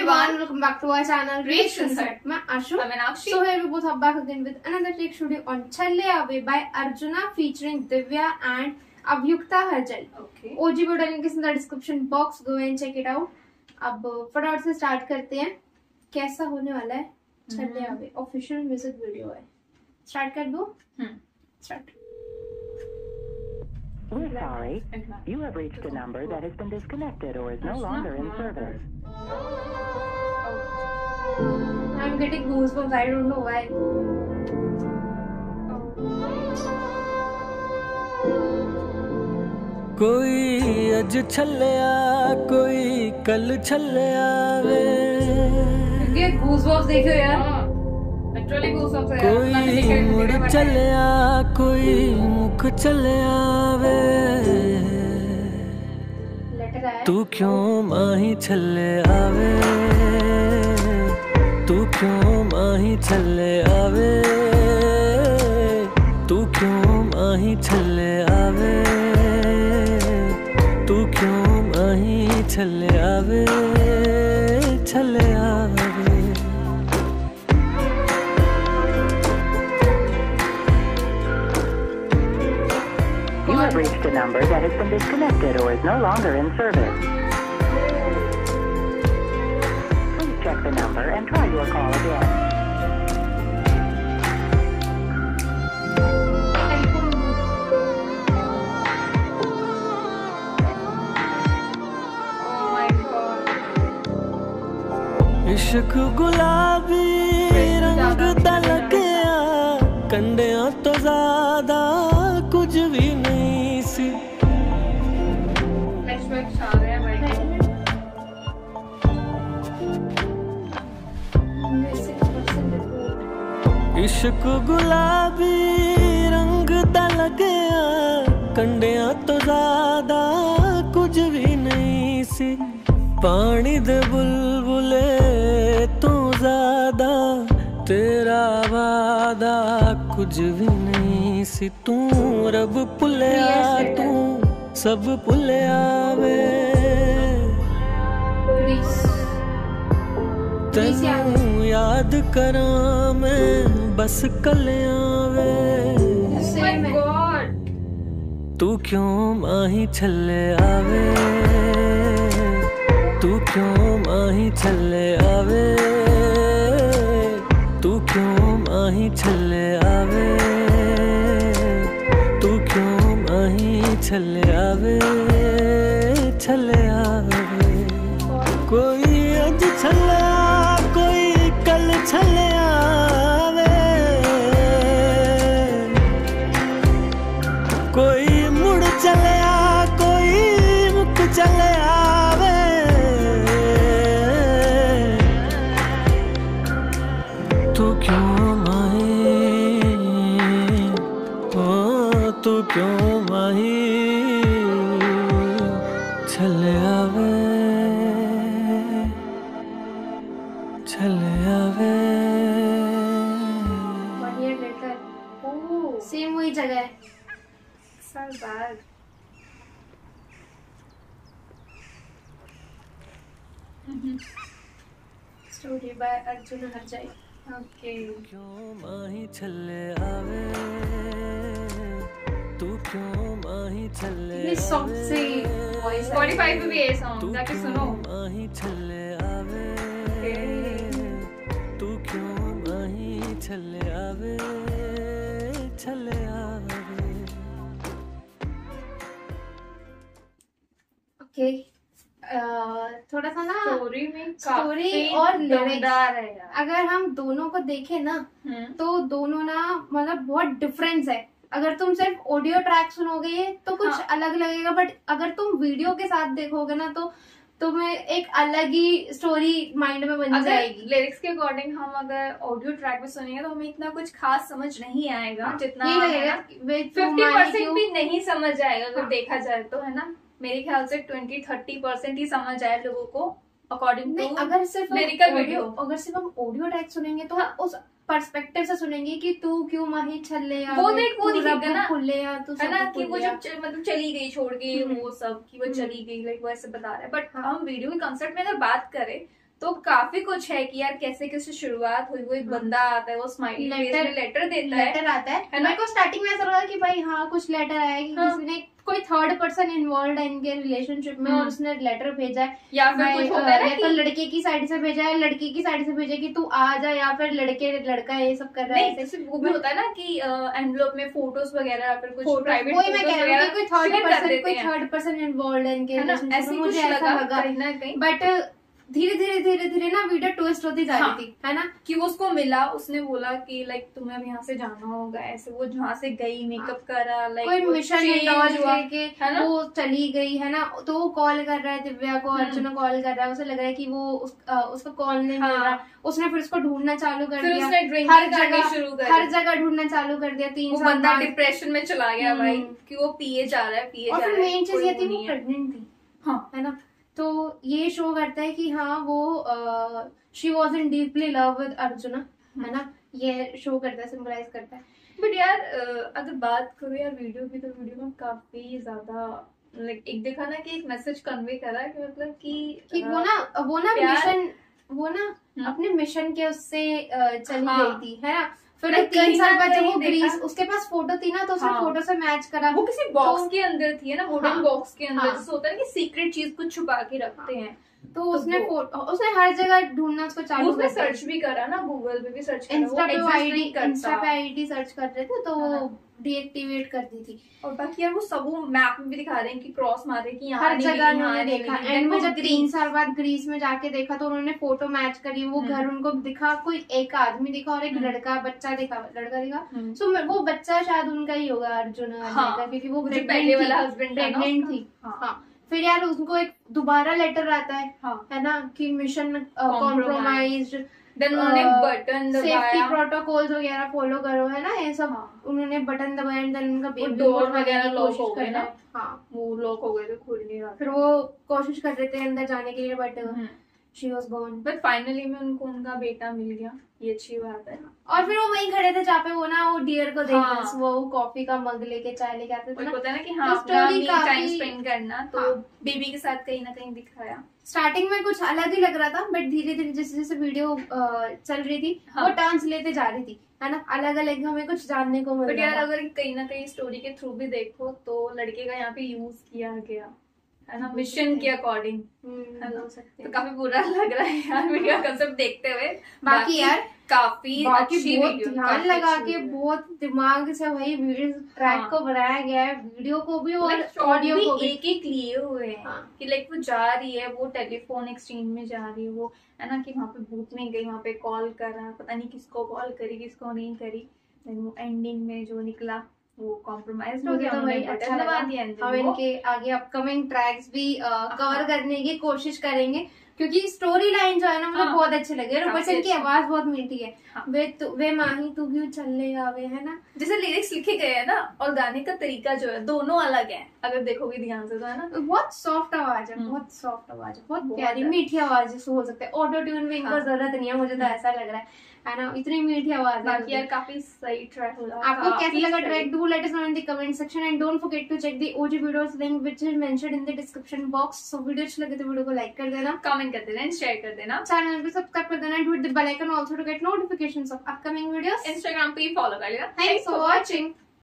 everyone, welcome back to our channel Great Sunset. मैं Ashu, I'm Meenakshi. So here we both are back again with another trick studio on Challe Aave by Arjuna featuring Divya and Abhyukta Harjal. Okay. OG video link इस description box, go and check it out. अब फटाफट से start करते हैं. कैसा होने वाला है चले आवे ऑफिशियल म्यूजिक वीडियो है. स्टार्ट कर दो. Start. We're sorry. You have reached a number that has been disconnected or is no longer in service. I'm getting goosebumps. I don't know why. कोई अज छल्लिया कोई कल छल्लिया वे. ये goosebumps देखो यार. Literally goosebumps है यार. कोई मुड़ चलिया कोई मुख चलिया वे. तू क्यों माही छल्ले आवे, तू क्यों माही छल्ले आवे, तू क्यों माही छल्ले आवे, तू क्यों माही छल्ले आवे, छल्ले आवे. You have reached a number that has been disconnected or is no longer in service. Please check the number and try your call again. Oh my God. इश्क गुलाबी रंग दा लग्या, कंडियां तो ज्यादा कुछ भी नहीं सी. Flashbacks आ रहे हैं भाई. इश्क गुलाबी रंग दा लग्या, कंडियां तो ज्यादा कुछ भी नहीं सी. पानी दे बुलबुले तू ज्यादा, तेरा वादा कुछ भी नहीं सी. तू रब भुलिया तू सब भुलिया वे. तेनू याद करा मैं बस कलिया वे. Oh my God. तू क्यों माही छल्ले आवे, तू क्यों माही छल्ले आवे, तू क्यों माही छल्ले आवे, तू क्यों माही छल्ले आवे, छल्ले आवे. कोई अज छल्लिया कोई कल छल्लिया वे. कोई मुड़ चलिया कोई मुक चलिया वे. तू क्यों माही, ओ तू क्यों माही छल्ले आवे, छल्ले आवे. सेम वही जगह है. So bad. Story by Arjun Harjai. Okay. क्यों माही छल्ले आवे, तू क्यों माही छल्ले This song से voice Spotify पे भी ये song जाके सुनो. माही छल्ले आवे, तू क्यों माही छल्ले आवे, छल्ले आवे. ओके. थोड़ा सा ना स्टोरी में स्टोरी काफी और दमदार है लिरिक्स यार. अगर हम दोनों को देखें ना तो दोनों ना मतलब बहुत डिफरेंस है. अगर तुम सिर्फ ऑडियो ट्रैक सुनोगे तो कुछ अलग लगेगा, बट अगर तुम वीडियो के साथ देखोगे ना तो तुम्हें एक अलग ही स्टोरी माइंड में बन जाएगी. लिरिक्स के अकॉर्डिंग हम अगर ऑडियो ट्रैक में सुनेंगे तो हमें इतना कुछ खास समझ नहीं आएगा. जितना ये लगेगा 50% भी नहीं समझ आएगा अगर देखा जाए तो, है ना. मेरे ख्याल से 20-30% ही समझ आए लोगों को अकॉर्डिंग टू. अगर सिर्फ लिरिकल वीडियो, अगर सिर्फ हम ऑडियो ट्रैक सुनेंगे तो हम उस पर्सपेक्टिव से सुनेंगे कि तू क्यों माही छल्ले आवे, वो देख वो दिखेगा ना, तू है ना, कि वो जब मतलब चली गई छोड़ के वो सब, कि वो चली गई, लाइक वैसे बता रहे हैं. बट हम वीडियो के कंसेप्ट में अगर बात करें तो काफी कुछ है कि यार कैसे कैसे शुरुआत हुई। वो एक बंदा आता है, वो स्माइली लेटर देता है, लेटर आता है। मेरे को स्टार्टिंग में ऐसा लगा कि भाई हाँ कुछ लेटर आया कि किसी ने, कोई थर्ड पर्सन इन्वॉल्व है इनके रिलेशनशिप में और उसने लेटर भेजा है, या फिर कुछ होता है ना तो लड़के की साइड से भेजा है, लड़की की साइड से भेजा कि तू आ जा, या फिर लड़का ये सब कर रहा है। वो भी होता है ना कि एनवलप में फोटोज वगैरह या फिर कुछ प्राइवेट वही मैं कह रही हूँ, कोई थर्ड पर्सन इन्वॉल्व है इनके रिलेशनशिप में, मुझे ऐसा लगा कहीं ना कहीं। बट धीरे धीरे ना वीडियो ट्विस्ट होती जा रही थी, है ना, कि वो उसको मिला, उसने बोला कि लाइक तुम्हें अब यहाँ से जाना होगा, ऐसे वो जहाँ से गई, मेकअप करा, लाइक कोई मिशन लेके वो चली गई, है ना। तो वो कॉल कर रहा है दिव्या को, अर्चना कॉल कर रहा है, उसे लग रहा है कि वो उसका कॉल नहीं मिल रहा। उसने फिर उसको ढूंढना चालू कर दिया, हर जगह ढूंढना चालू कर दिया। 3 साल बंदा डिप्रेशन में चला गया भाई, कि वो पिए जा रहा है। और फिर मेन चीज ये थी वो प्रेग्नेंट थी, है ना। तो ये शो करता है कि हाँ वो she was in deeply love with Arjuna, है ना। ये शो करता है, सिंबलाइज करता है। बट यार अगर बात करो यार वीडियो की, तो वीडियो में काफी ज्यादा लाइक एक देखा ना कि एक मैसेज कन्वे करा कि मतलब कि वो ना मिशन, वो ना अपने मिशन के उससे चली गई थी, है ना। फिर 3 साल बाद जब वो ग्रीस, उसके पास फोटो थी ना, तो उसने फोटो से मैच करा। वो किसी बॉक्स के अंदर थी, है ना, वुडन बॉक्स के अंदर। जैसे होता है ना कि सीक्रेट चीज कुछ छुपा के रखते हैं। तो उसने हर जगह ढूंढना उसको चालू कर, सर्च भी करा ना, गूगल पे भी सर्च करा, इंस्टा पे आईडी सर्च कर रहे थे, तो वो डीएक्टिवेट कर दी थी। और बाकी यार वो सब मैप में भी दिखा रहे हैं कि क्रॉस मारे कि यहाँ हर जगह उन्होंने देखा। एंड में जब 3 साल बाद ग्रीस में जाके देखा तो उन्होंने फोटो मैच करी, वो घर उनको दिखा, कोई एक आदमी दिखा और एक लड़का दिखा। सो वो बच्चा शायद उनका ही होगा, अर्जुन का, क्योंकि वो पहले वाला हस्बैंड प्रेग्नेंट थी। हाँ, फिर यार उनको एक दोबारा लेटर आता है, है ना, कि मिशन कॉम्प्रोमाइज्ड। देन उन्होंने बटन दबाया, सेफ्टी प्रोटोकॉल्स वगैरह फॉलो करो, है ना, ये सब उन्होंने बटन दबाया। देन उनका डोर वगैरह लॉक हो गए ना, वो लॉक हो गए थे, खुल नहीं रहा। फिर वो कोशिश कर रहे थे अंदर जाने के लिए, but she was gone. But finally में उनका बेटा मिल गया, ये अच्छी बात है। और फिर वो वहीं खड़े थे जहाँ पे वो ना वो डियर को देख वो कॉफी का मग लेके, चाय लेके आते थे ना। पता ना कि हाँ अपना टाइम स्पेंड करना, तो बेबी के साथ कहीं ना कहीं दिखाया। स्टार्टिंग में कुछ अलग ही लग रहा था, बट धीरे धीरे जैसे जैसे वीडियो चल रही थी वो टर्न्स लेते जा रही थी, है ना। अलग अलग हमें कुछ जानने को मिल रहा था। यार अगर कहीं ना कहीं स्टोरी के थ्रू भी देखो तो लड़के का यहाँ पे यूज किया गया, है ना, मिशन के अकॉर्डिंग, तो काफी बुरा लग रहा है यार वीडियो कंसेप्ट देखते हुए। बाकी यार काफी अच्छी वीडियो, ध्यान लगा के बहुत दिमाग से वही वीडियो ट्रैक को बनाया गया है, वीडियो को भी और ऑडियो को भी एक लिए हुए हैं। कि लाइक वो जा रही है, वो टेलीफोन एक्सचेंज में जा रही है, वो है ना, कि वहाँ पे भूत नहीं गई, वहाँ पे कॉल कर रहा है, पता नहीं किसको कॉल करी किसको नहीं करी। वो एंडिंग में जो निकला वो कॉम्प्रोमाइज हो गया, वही अच्छा लगा। हम इनके आगे अपकमिंग ट्रैक्स भी कवर करने की कोशिश करेंगे, क्योंकि स्टोरी लाइन जो है ना मुझे बहुत अच्छे लगे। और बच्चन की आवाज बहुत मीठी है। वे माही तू क्यों चलने आवे, है ना, जैसे लिरिक्स लिखे गए हैं ना, और गाने का तरीका जो है दोनों अलग है, अगर देखोगे ध्यान से, तो है ना, बहुत सॉफ्ट आवाज है, बहुत सॉफ्ट आवाज है, बहुत प्यारी मीठी आवाज जिसको हो सकता है। ऑटो ट्यून भी इनको जरूरत नहीं है, मुझे तो ऐसा लग रहा है ना, इतनी मीठी आवाज है। यार काफी सही ट्रैक हुआ। आपको कैसा लगा track? Do let us know in the comment section and don't forget to check the OG videos link which is mentioned in the description box. So video अच्छी लगे तो वीडियो को लाइक कर देना, कमेंट कर देना, शेयर कर देना, चैनल को सब्सक्राइब कर देना and hit the bell icon also to get notifications of upcoming videos. Instagram पे फॉलो कर लेना। Thanks for watching.